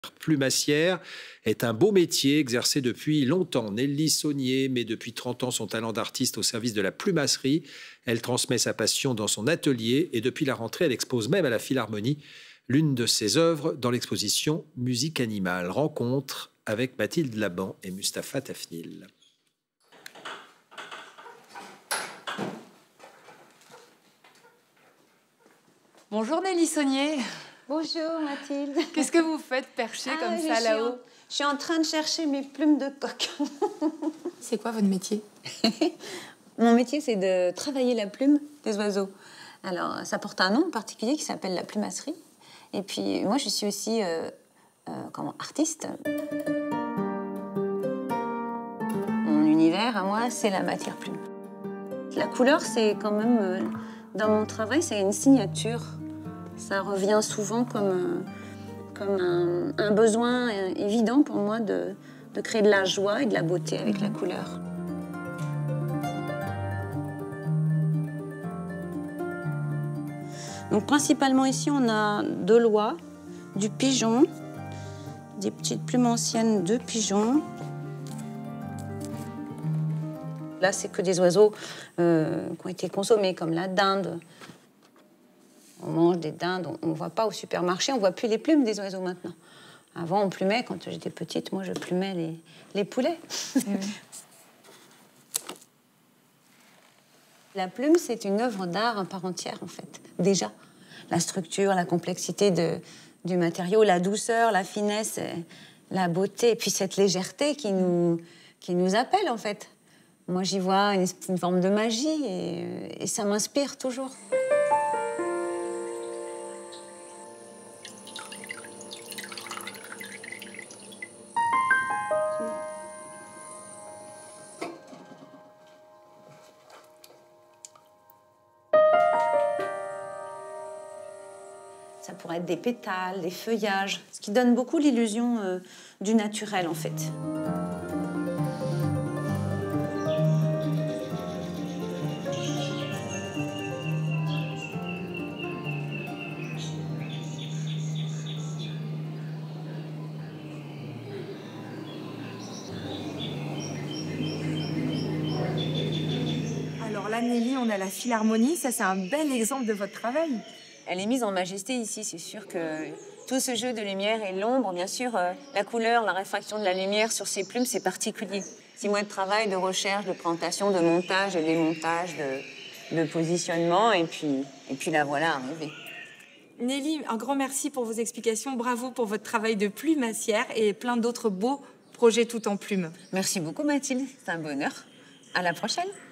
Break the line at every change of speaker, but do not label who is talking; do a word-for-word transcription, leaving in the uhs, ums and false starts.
Plumassière est un beau métier exercé depuis longtemps. Nelly Saunier met depuis trente ans son talent d'artiste au service de la plumasserie. Elle transmet sa passion dans son atelier et depuis la rentrée, elle expose même à la Philharmonie l'une de ses œuvres dans l'exposition Musique animale. Rencontre avec Mathilde Laban et Mustapha Tafnil.
Bonjour Nelly Saunier.
Bonjour Mathilde.
Qu'est-ce que vous faites perché
ah,
comme ça là-haut?
Je suis en train de chercher mes plumes de coq.
C'est quoi votre métier?
Mon métier, c'est de travailler la plume des oiseaux. Alors, ça porte un nom particulier qui s'appelle la plumasserie. Et puis, moi, je suis aussi euh, euh, comment, artiste. Mon univers, à moi, c'est la matière plume. La couleur, c'est quand même, euh, dans mon travail, c'est une signature. Ça revient souvent comme, comme un, un besoin évident pour moi de, de créer de la joie et de la beauté avec la couleur. Donc principalement ici, on a de l'oie, du pigeon, des petites plumes anciennes de pigeons. Là, c'est que des oiseaux euh, qui ont été consommés, comme la dinde. On mange des dindes, on ne voit pas au supermarché, on ne voit plus les plumes des oiseaux maintenant. Avant, on plumait, quand j'étais petite, moi, je plumais les, les poulets. Oui. La plume, c'est une œuvre d'art à part entière, en fait, déjà. La structure, la complexité de, du matériau, la douceur, la finesse, la beauté, et puis cette légèreté qui nous, qui nous appelle, en fait. Moi, j'y vois une, une forme de magie, et, et ça m'inspire toujours. Ça pourrait être des pétales, des feuillages, ce qui donne beaucoup l'illusion euh, du naturel, en fait.
Alors là, Nelly, on a la Philharmonie, ça c'est un bel exemple de votre travail.
Elle est mise en majesté ici, c'est sûr que tout ce jeu de lumière et l'ombre, bien sûr, euh, la couleur, la réfraction de la lumière sur ces plumes, c'est particulier. Six mois de travail, de recherche, de présentation, de montage, de démontage, de, de positionnement, et puis, et puis la voilà arrivée.
Nelly, un grand merci pour vos explications, bravo pour votre travail de plumassière et plein d'autres beaux projets tout en plumes.
Merci beaucoup Mathilde, c'est un bonheur. À la prochaine.